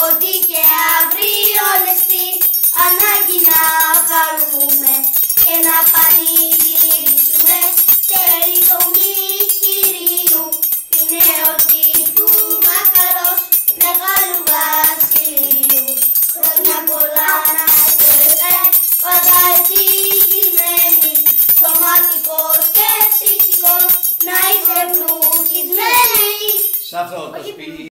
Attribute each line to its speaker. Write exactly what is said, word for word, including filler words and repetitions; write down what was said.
Speaker 1: ότι και αύριο νεστή ανάγκη να χαρούμε και να πανηγυρίσουμε περί το μη Κυρίου την εορτή του μακαρός μεγάλου βασιλείου. Χρόνια πολλά να είστε πάντα ευτυχισμένοι, σωματικός και ψυχικός να είστε ευλογισμένοι.
Speaker 2: Σ' αυτό το σπίτι.